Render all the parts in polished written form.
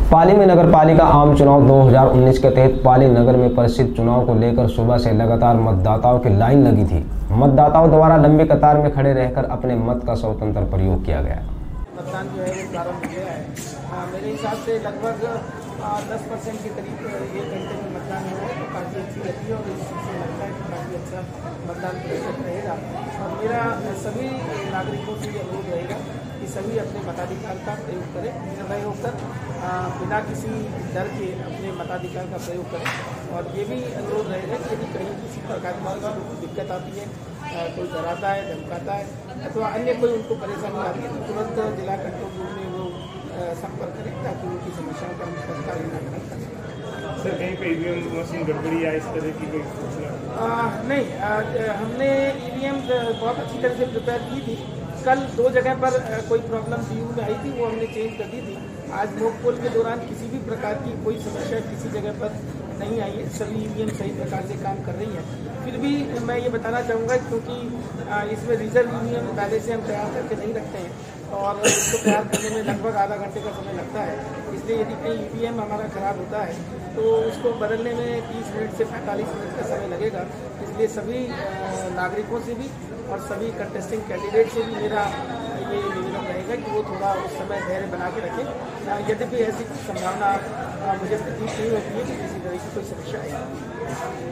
पाली में नगर पालिका आम चुनाव 2019 के तहत पाली नगर में परिषद चुनाव को लेकर सुबह से लगातार मतदाताओं की लाइन लगी थी। मतदाताओं द्वारा लंबी कतार में खड़े रहकर अपने मत का स्वतंत्र प्रयोग किया गया। मतदान जो है वो प्रारंभ हो गया है। मेरे हिसाब से लगभग 10% के करीब 1 घंटे में मतदान हो रहा है, तो काफ़ी अच्छी रहती है और इससे लगता है कि काफ़ी अच्छा मतदान प्रतिशत रहेगा। और मेरा सभी नागरिकों से ये अनुरोध रहेगा कि सभी अपने मताधिकार का प्रयोग करें, निर्भय होकर बिना किसी डर के अपने मताधिकार का प्रयोग करें। और ये भी अनुरोध रहेगा कि यदि कहीं किसी प्रकार की दिक्कत आती है, कोई डराता है, धमकाता है अथवा अन्य कोई उनको परेशानी आती है, तो तुरंत जिला कंट्रोल रूम में वो संपर्क करें ताकि उनकी समस्याओं का तत्काल निराकरण कर सकें। सर, कहीं पे ईवीएम मशीन गड़बड़ी या इस तरह की कोई सूचना नहीं, हमने ईवीएम बहुत अच्छी तरह से प्रिपेयर की थी। कल 2 जगह पर कोई प्रॉब्लम पीयू में आई थी, वो हमने चेंज कर दी थी। आज मोक पोल के दौरान किसी भी प्रकार की कोई समस्या किसी जगह पर नहीं आई है, सभी ईवीएम सही प्रकार से काम कर रही है। फिर भी मैं ये बताना चाहूँगा क्योंकि इसमें रिजर्व ईवीएम पहले से हम तैयार करके नहीं रखते हैं और इसको तैयार करने में लगभग आधा घंटे का समय लगता है। इसलिए यदि कहीं ईवीएम हमारा ख़राब होता है तो उसको बदलने में 30 मिनट से 45 मिनट का समय लगेगा। इसलिए सभी नागरिकों से भी और सभी कंटेस्टिंग कैंडिडेट से भी मेरा ये निवेदन रहेगा कि वो थोड़ा उस समय धैर्य बना के रखें। यद्यपि ऐसी संभावना मुझे प्रतीत नहीं होती है कि किसी तरह की कोई समस्या आएगी।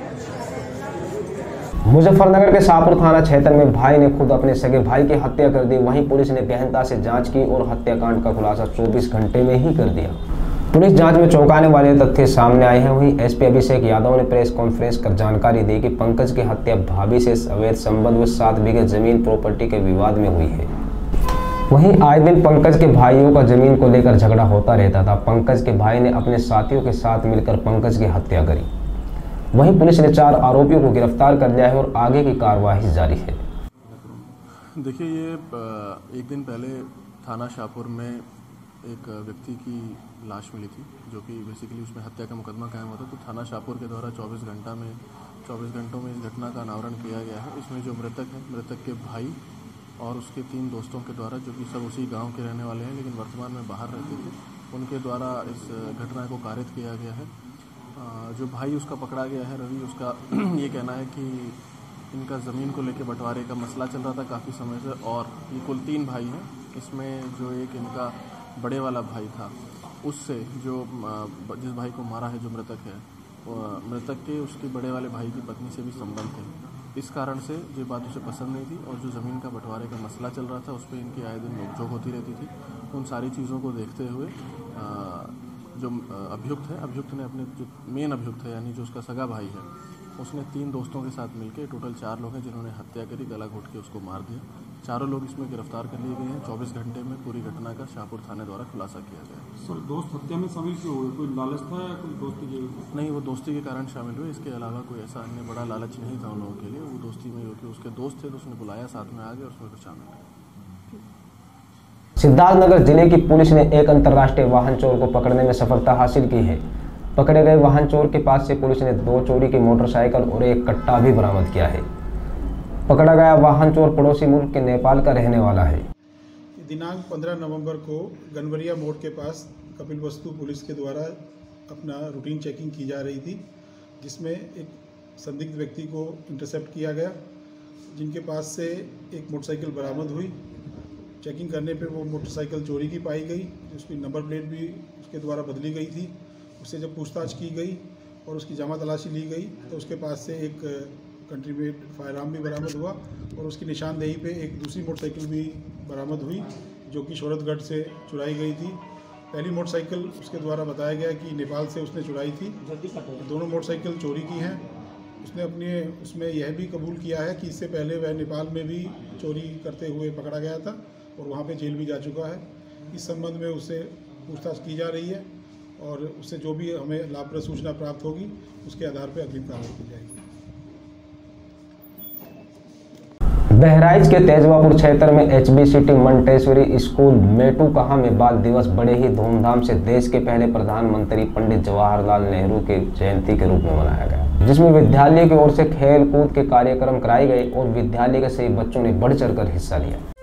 मुजफ्फरनगर के शाहपुर थाना क्षेत्र में भाई ने खुद अपने सगे भाई की हत्या कर दी। वहीं पुलिस ने गहनता से जांच की और हत्याकांड का खुलासा 24 घंटे में ही कर दिया। पुलिस जांच में चौंकाने वाले तथ्य सामने आए हैं। वहीं एसपी अभिषेक यादव ने प्रेस कॉन्फ्रेंस कर जानकारी दी कि पंकज की हत्या भाभी से अवैध संबंध व 7 बीघे जमीन प्रॉपर्टी के विवाद में हुई है। वहीं आए दिन पंकज के भाइयों का जमीन को लेकर झगड़ा होता रहता था। पंकज के भाई ने अपने साथियों के साथ मिलकर पंकज की हत्या करी। वहीं पुलिस ने 4 आरोपियों को गिरफ्तार कर लिया है और आगे की कार्रवाई जारी है। देखिए, ये एक दिन पहले थाना शाहपुर में एक व्यक्ति की लाश मिली थी, जो कि बेसिकली उसमें हत्या का मुकदमा कायम हुआ था। तो थाना शाहपुर के द्वारा 24 घंटों में इस घटना का अनावरण किया गया है। इसमें जो मृतक है, मृतक के भाई और उसके 3 दोस्तों के द्वारा, जो कि सब उसी गांव के रहने वाले हैं लेकिन वर्तमान में बाहर रहते थे, उनके द्वारा इस घटना को कारित किया गया है। जो भाई उसका पकड़ा गया है, रवि, उसका ये कहना है कि इनका ज़मीन को लेकर बंटवारे का मसला चल रहा था काफ़ी समय से। और ये कुल 3 भाई हैं। इसमें जो एक इनका बड़े वाला भाई था, उससे जो जिस भाई को मारा है, जो मृतक है, मृतक के उसके बड़े वाले भाई की पत्नी से भी संबंध थे। इस कारण से ये बात उसे पसंद नहीं थी और जो ज़मीन का बंटवारे का मसला चल रहा था उस पर इनकी आए दिन नोकझोंक होती रहती थी। उन सारी चीज़ों को देखते हुए जो अभियुक्त ने अपने जो मेन अभियुक्त है, यानी जो उसका सगा भाई है, उसने 3 दोस्तों के साथ मिलकर, टोटल 4 लोग हैं जिन्होंने हत्या करी, गला घोट के उसको मार दिया। चारों लोग इसमें गिरफ्तार कर लिए गए हैं। 24 घंटे में पूरी घटना का शाहपुर थाने द्वारा खुलासा किया गया। सर, दोस्त हत्या में शामिल क्यों हुए? कोई लालच था या कोई दोस्ती की? नहीं, वो दोस्ती के कारण शामिल हुए। इसके अलावा कोई ऐसा अन्य बड़ा लालच नहीं था उन लोगों के लिए। वो दोस्ती में क्योंकि उसके दोस्त थे तो उसने बुलाया, साथ में आ गए और उसमें कुछ शामिल है। सिद्धार्थनगर जिले की पुलिस ने एक अंतर्राष्ट्रीय वाहन चोर को पकड़ने में सफलता हासिल की है। पकड़े गए वाहन चोर के पास से पुलिस ने 2 चोरी की मोटरसाइकिल और एक कट्टा भी बरामद किया है। पकड़ा गया वाहन चोर पड़ोसी मुल्क के नेपाल का रहने वाला है। दिनांक 15 नवंबर को गनवरिया मोड़ के पास कपिलवस्तु पुलिस के द्वारा अपना रूटीन चेकिंग की जा रही थी, जिसमें एक संदिग्ध व्यक्ति को इंटरसेप्ट किया गया, जिनके पास से एक मोटरसाइकिल बरामद हुई। चेकिंग करने पे वो मोटरसाइकिल चोरी की पाई गई, उसकी नंबर प्लेट भी उसके द्वारा बदली गई थी। उससे जब पूछताछ की गई और उसकी जमा तलाशी ली गई तो उसके पास से एक कंट्री मेड फायर आर्म भी बरामद हुआ और उसकी निशानदेही पे एक दूसरी मोटरसाइकिल भी बरामद हुई, जो कि शोहरतगढ़ से चुराई गई थी। पहली मोटरसाइकिल उसके द्वारा बताया गया कि नेपाल से उसने चुराई थी। दोनों मोटरसाइकिल चोरी की हैं। उसने अपने उसमें यह भी कबूल किया है कि इससे पहले वह नेपाल में भी चोरी करते हुए पकड़ा गया था और वहाँ पे जेल भी जा चुका है। इस संबंध में उससे पूछताछ की जा रही है और उससे जो भी हमें लाभप्रद सूचना प्राप्त होगी उसके आधार पर अग्रिम कार्रवाई की जाएगी। बहराइच के तेजवापुर क्षेत्र में HBCT मंटेश्वरी स्कूल मेटूकहा में बाल दिवस बड़े ही धूमधाम से देश के पहले प्रधानमंत्री पंडित जवाहरलाल नेहरू की जयंती के रूप में मनाया गया, जिसमें विद्यालय की ओर से खेल कूद के कार्यक्रम कराए गए और विद्यालय के सभी बच्चों ने बढ़ चढ़कर हिस्सा लिया।